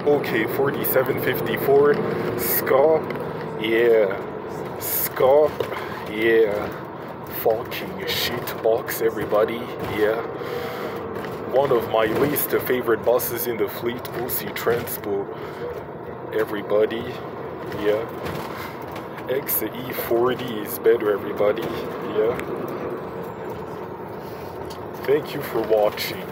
Okay, 4754. Scop. Yeah. Scop. Yeah. Fucking shit box, everybody. Yeah. One of my least favorite buses in the fleet. Pussy Transpo. Everybody. Yeah. XE40 is better, everybody. Yeah. Thank you for watching.